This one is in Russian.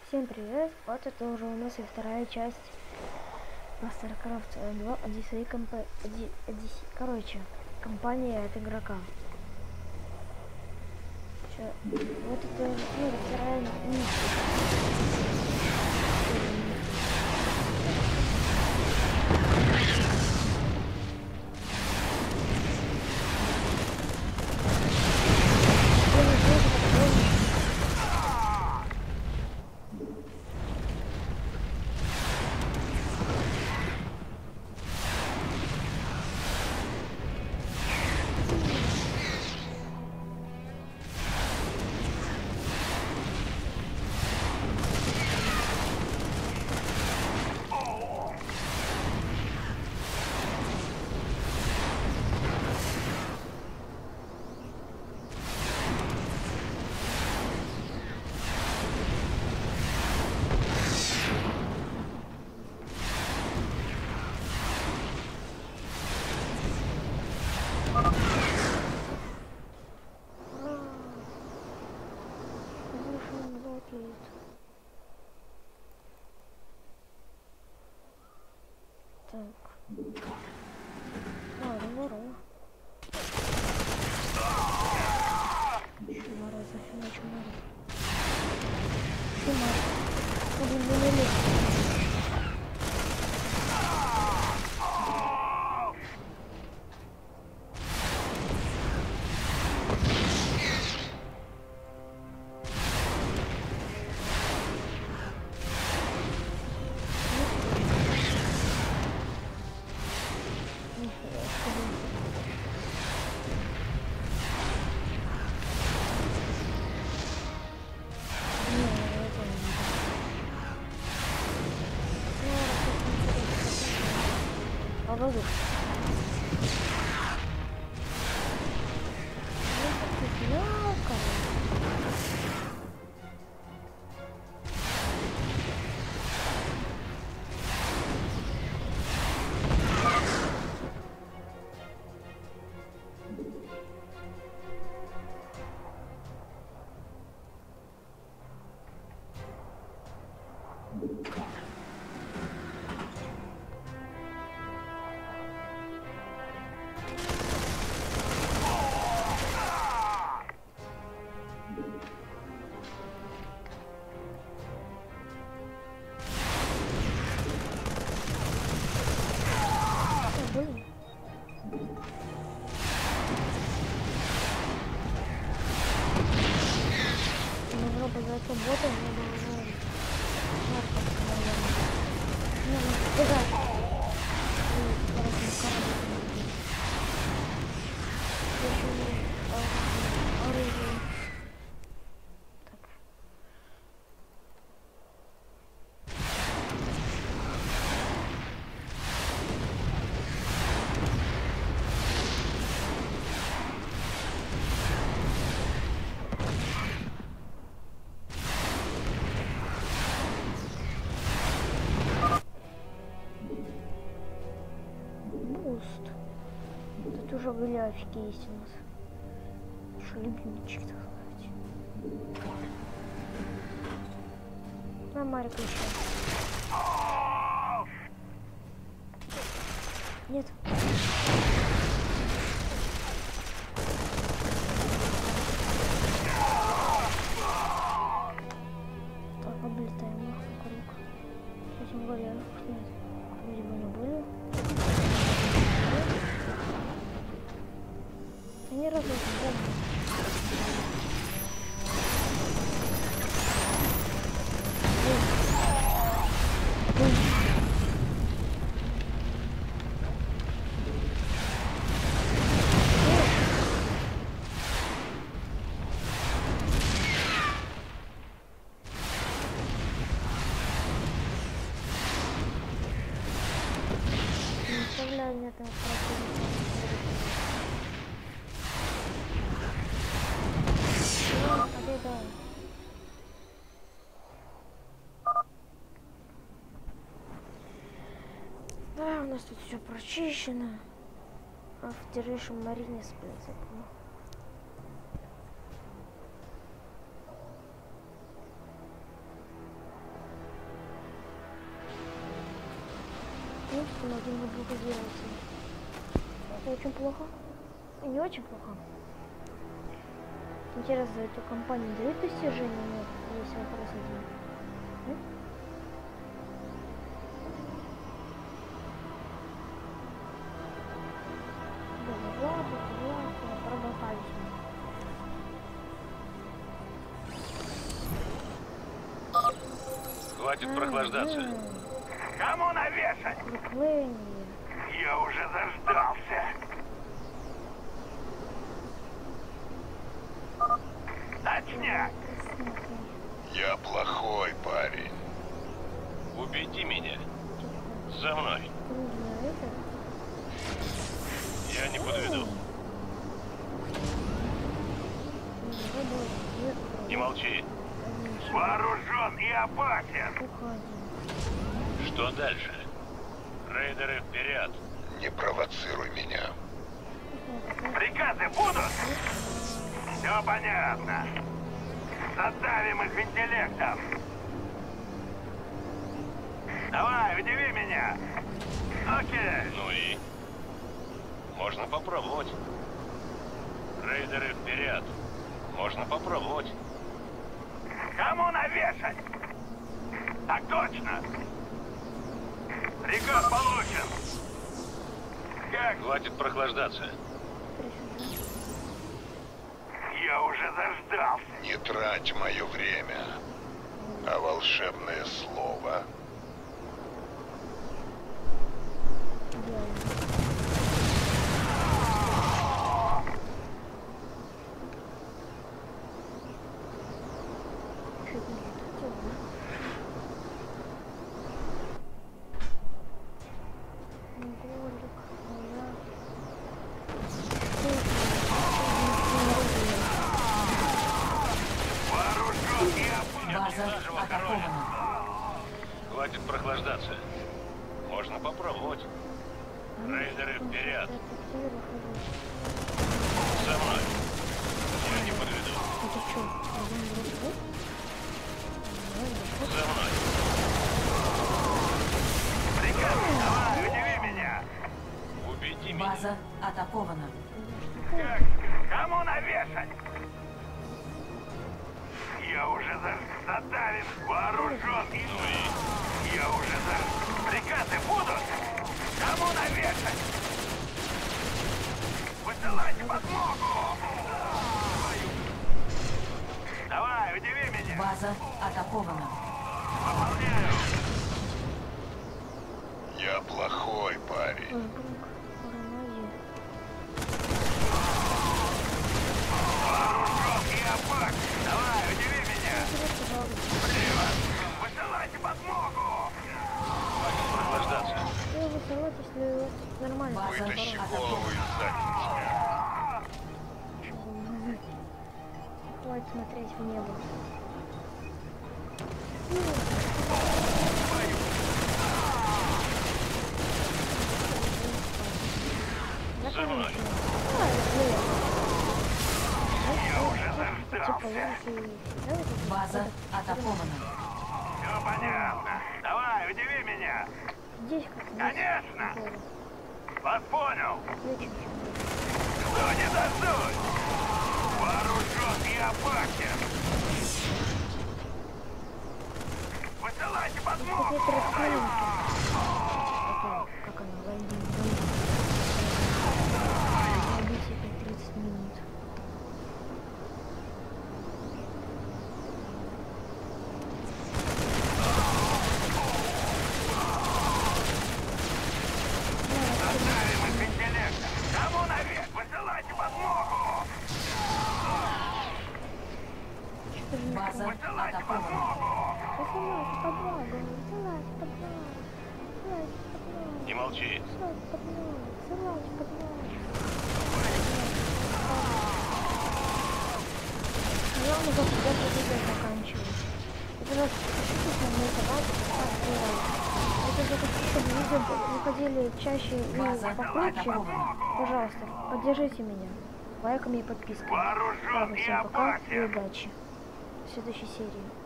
Всем привет! Вот это уже у нас и вторая часть по StarCraft 2 короче, компания от игрока. Вот это, ну, вторая миссия. Так. Ворон. Чумара, зафина чумара. Чумара. Воздух. Бота не было. Тут уже были офиги есть у нас. Что любимчик, так сказать. На Марик еще. Нет. Так, облетаем вокруг. Этим более нет. Видимо, не были. Они работают, да? Это победа. Да, у нас тут все прочищено. А в Федерейшн Марине с принципом. принципе, могли бы благодетельствовать. Это очень плохо. И не очень плохо. Интересно, эту компанию дают достижения? Нет, есть вопрос один. Проболтались. Хватит прохлаждаться. Кому навешать? Укрепление. Я уже заждался. Точняк. Я плохой парень. Убеди меня. За мной. Нужно это. Я не подведу. Не молчи. Вооружен и опасен. Что дальше? Рейдеры вперед. Не провоцируй меня. Приказы будут? Все понятно. Задавим их интеллектом. Давай, удиви меня. Окей. Ну и? Можно попробовать. Рейдеры вперед. Можно попробовать. Кому навешать? Так точно. Приказ получен. Как? Хватит прохлаждаться. Я уже заждался. Не трать мое время. А волшебное слово? Заживо корову. Хватит прохлаждаться. Можно попробовать. Рейдеры вперед. За мной. Я не подведу. Это что? За мной. Приказ, давай, удиви меня. Убеди меня. База атакована. Как? Кому навешать? Я уже задавим. Вооружен и... Ну и? Я уже Приказы будут? Кому навешать? Высылайте подмогу! Давай, удиви меня! База атакована. Выполняю! Я плохой парень. Вооружен и опасен! Давай, удиви меня! Привет! Высылайте подмогу! Хватит прохлаждаться. Ну, высылать, если нормально. База Вытащи атакована. голову из задницы. Хватит смотреть в небо. За мной. База атакована. Все понятно. Давай, удиви меня! Здесь как Конечно! Вас понял! Зачем? Что не дадут? Вооружен и опасен! Высылайте подмогу! Какие-то раскаленки. Как она, войдет. 30 минут. Задавим их интеллектом! Кому наверх? Высылайте подмогу! База Высылайте атакована. подмогу! Высылайте подмогу. Высылайте подмогу. Высылайте подмогу. Не молчи. Высылайте подмогу. Высылайте подмогу. Главное, как даже видео заканчивать. Это нас действительно не собаки, это же как чтобы видео выходили чаще и База покруче. атакована. Пожалуйста, поддержите меня лайками и подписками. Вооружен Ладно, и всем пока и опасен! удачи. В следующей серии.